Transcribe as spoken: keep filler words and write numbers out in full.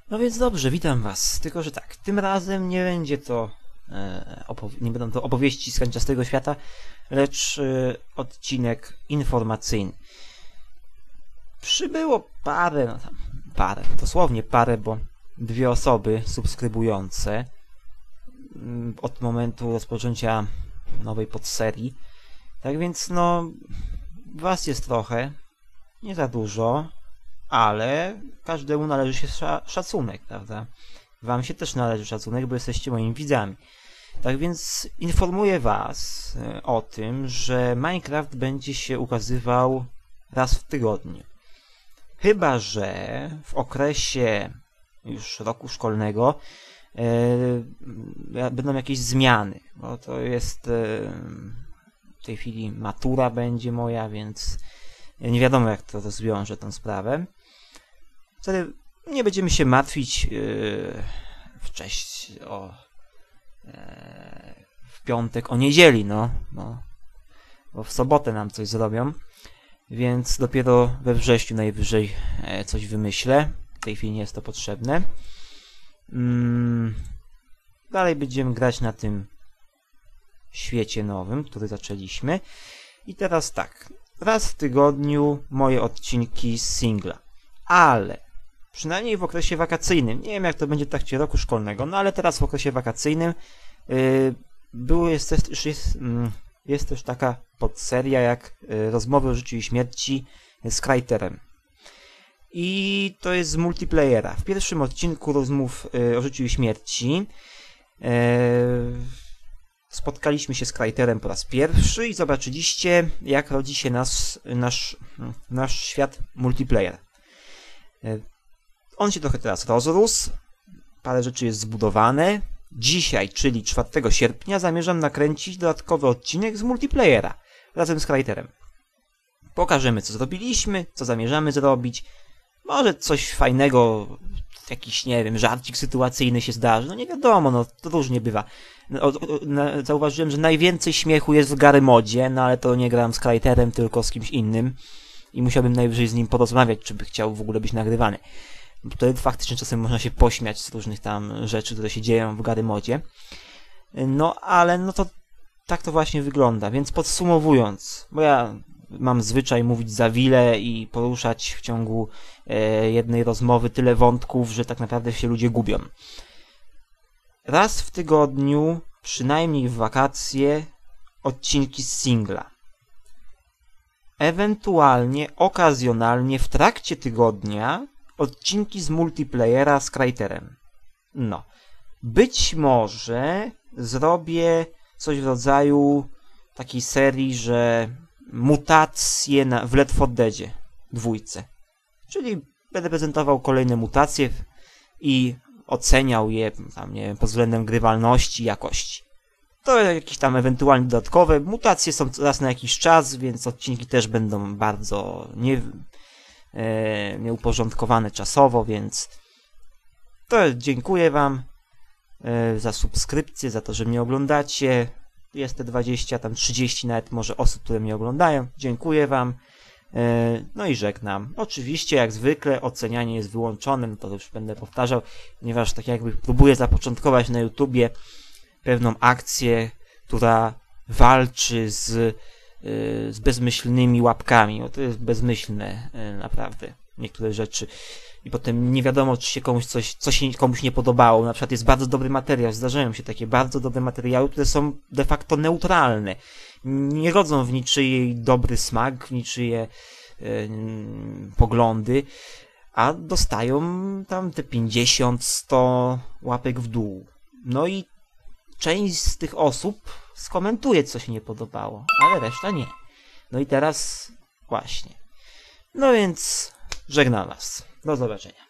No więc dobrze, witam was. Tylko że tak, tym razem nie będzie to e, nie będą to opowieści z kanciastego świata, lecz e, odcinek informacyjny. Przybyło parę, no tam parę, dosłownie parę, bo dwie osoby subskrybujące m, od momentu rozpoczęcia nowej podserii. Tak więc no, was jest trochę, nie za dużo, ale każdemu należy się szacunek, prawda? Wam się też należy szacunek, bo jesteście moimi widzami. Tak więc informuję was o tym, że Minecraft będzie się ukazywał raz w tygodniu. Chyba że w okresie już roku szkolnego e, będą jakieś zmiany, bo to jest e, w tej chwili matura będzie moja, więc nie wiadomo, jak to rozwiąże tę sprawę. Wtedy nie będziemy się martwić yy, w cześć o yy, w piątek, o niedzieli, no, no, bo w sobotę nam coś zrobią, więc dopiero we wrześniu najwyżej yy, coś wymyślę. W tej chwili nie jest to potrzebne. Yy, dalej będziemy grać na tym świecie nowym, który zaczęliśmy. I teraz tak, raz w tygodniu moje odcinki z singla, ale przynajmniej w okresie wakacyjnym, nie wiem jak to będzie w trakcie roku szkolnego, no ale teraz w okresie wakacyjnym yy, było, jest, też, jest, yy, jest też taka podseria jak yy, Rozmowy o życiu i śmierci z Cryterem. I to jest z multiplayera. W pierwszym odcinku Rozmów yy, o życiu i śmierci yy, spotkaliśmy się z Cryterem po raz pierwszy i zobaczyliście, jak rodzi się nas, nasz, nasz świat multiplayer. On się trochę teraz rozrósł, parę rzeczy jest zbudowane. Dzisiaj, czyli czwartego sierpnia, zamierzam nakręcić dodatkowy odcinek z multiplayera razem z Cryterem. Pokażemy, co zrobiliśmy, co zamierzamy zrobić. Może coś fajnego, jakiś, nie wiem, żarcik sytuacyjny się zdarzy. No nie wiadomo, no to różnie bywa. No, o, o, na, zauważyłem, że najwięcej śmiechu jest w Gary Modzie, no ale to nie gram z Cryterem, tylko z kimś innym. I musiałbym najwyżej z nim porozmawiać, czy by chciał w ogóle być nagrywany. Wtedy faktycznie czasem można się pośmiać z różnych tam rzeczy, które się dzieją w Gary Modzie. No ale no to tak to właśnie wygląda. Więc podsumowując, bo ja mam zwyczaj mówić za wiele i poruszać w ciągu e, jednej rozmowy tyle wątków, że tak naprawdę się ludzie gubią. Raz w tygodniu, przynajmniej w wakacje, odcinki z singla. Ewentualnie, okazjonalnie w trakcie tygodnia odcinki z multiplayera z Cryterem. No. Być może zrobię coś w rodzaju takiej serii, że mutacje na, w Left four Deadzie dwójce. Czyli będę prezentował kolejne mutacje i oceniał je tam, nie wiem, pod względem grywalności i jakości. To jakieś tam ewentualnie dodatkowe. Mutacje są raz na jakiś czas, więc odcinki też będą bardzo nie, e, nieuporządkowane czasowo, więc to dziękuję wam e, za subskrypcję, za to, że mnie oglądacie. Jest te dwadzieścia, tam trzydzieści nawet może osób, które mnie oglądają. Dziękuję wam. E, no i żegnam. Oczywiście, jak zwykle, ocenianie jest wyłączone, no to już będę powtarzał, ponieważ tak jakby próbuję zapoczątkować na YouTubie pewną akcję, która walczy z, yy, z bezmyślnymi łapkami. No to jest bezmyślne, yy, naprawdę, niektóre rzeczy. I potem nie wiadomo, czy się komuś coś, coś się komuś nie podobało. Na przykład jest bardzo dobry materiał, zdarzają się takie bardzo dobre materiały, które są de facto neutralne. Nie rodzą w niczyjej dobry smak, w niczyje yy, poglądy, a dostają tam te pięćdziesiąt sto łapek w dół. No i część z tych osób skomentuje, co się nie podobało, ale reszta nie. No i teraz właśnie. No więc żegnam was. Do zobaczenia.